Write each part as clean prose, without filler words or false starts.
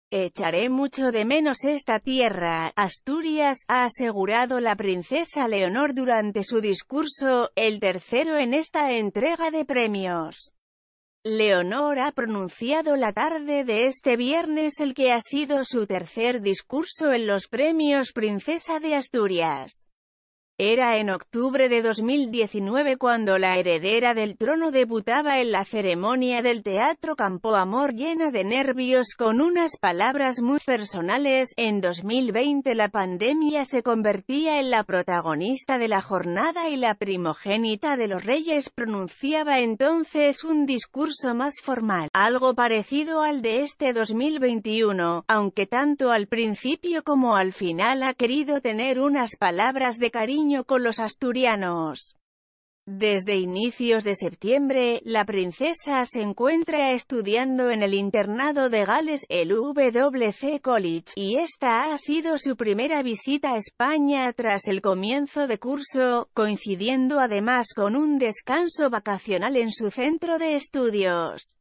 Echaré mucho de menos esta tierra, Asturias, ha asegurado la princesa Leonor durante su discurso, el tercero en esta entrega de premios. Leonor ha pronunciado la tarde de este viernes el que ha sido su tercer discurso en los premios Princesa de Asturias. Era en octubre de 2019 cuando la heredera del trono debutaba en la ceremonia del Teatro Campo Amor llena de nervios con unas palabras muy personales. En 2020 la pandemia se convertía en la protagonista de la jornada y la primogénita de los reyes pronunciaba entonces un discurso más formal, algo parecido al de este 2021, aunque tanto al principio como al final ha querido tener unas palabras de cariño con los asturianos. Desde inicios de septiembre, la princesa se encuentra estudiando en el internado de Gales, el WC College, y esta ha sido su primera visita a España tras el comienzo de curso, coincidiendo además con un descanso vacacional en su centro de estudios.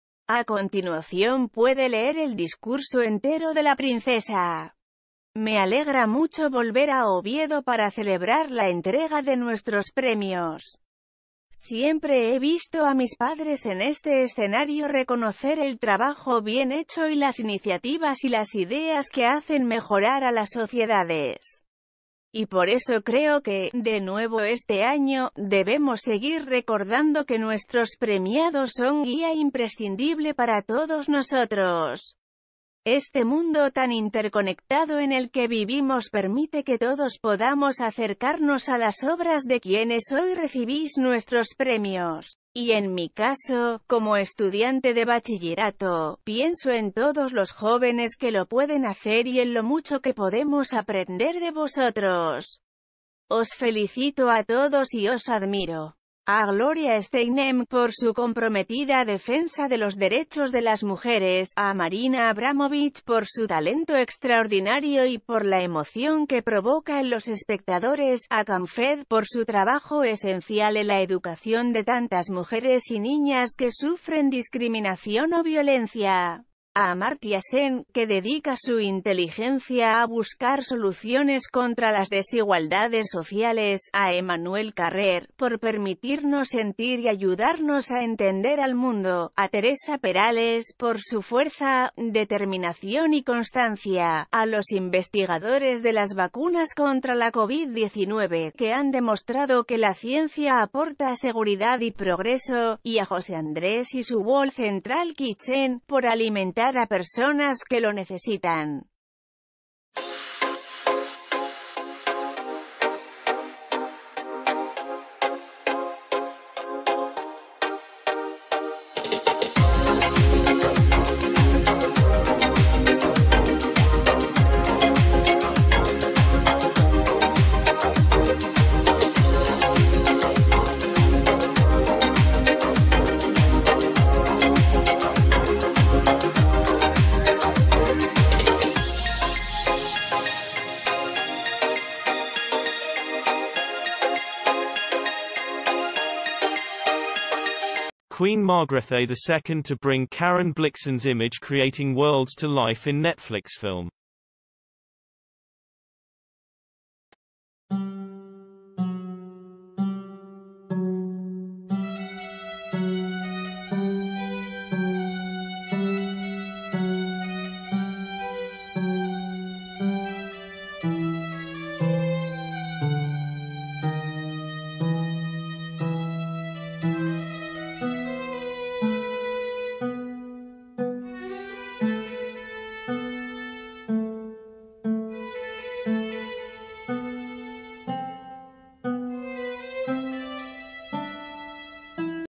A continuación puede leer el discurso entero de la princesa. Me alegra mucho volver a Oviedo para celebrar la entrega de nuestros premios. Siempre he visto a mis padres en este escenario reconocer el trabajo bien hecho y las iniciativas y las ideas que hacen mejorar a las sociedades. Y por eso creo que, de nuevo este año, debemos seguir recordando que nuestros premiados son guía imprescindible para todos nosotros. Este mundo tan interconectado en el que vivimos permite que todos podamos acercarnos a las obras de quienes hoy recibís nuestros premios. Y en mi caso, como estudiante de bachillerato, pienso en todos los jóvenes que lo pueden hacer y en lo mucho que podemos aprender de vosotros. Os felicito a todos y os admiro. A Gloria Steinem por su comprometida defensa de los derechos de las mujeres, a Marina Abramovic por su talento extraordinario y por la emoción que provoca en los espectadores, a Canfed por su trabajo esencial en la educación de tantas mujeres y niñas que sufren discriminación o violencia. A Amartya Sen, que dedica su inteligencia a buscar soluciones contra las desigualdades sociales, a Emmanuel Carrer, por permitirnos sentir y ayudarnos a entender al mundo, a Teresa Perales, por su fuerza, determinación y constancia, a los investigadores de las vacunas contra la COVID-19, que han demostrado que la ciencia aporta seguridad y progreso, y a José Andrés y su World Central Kitchen, por alimentar a personas que lo necesitan. Queen Margrethe II to bring Karen Blixen's image creating worlds to life in Netflix film.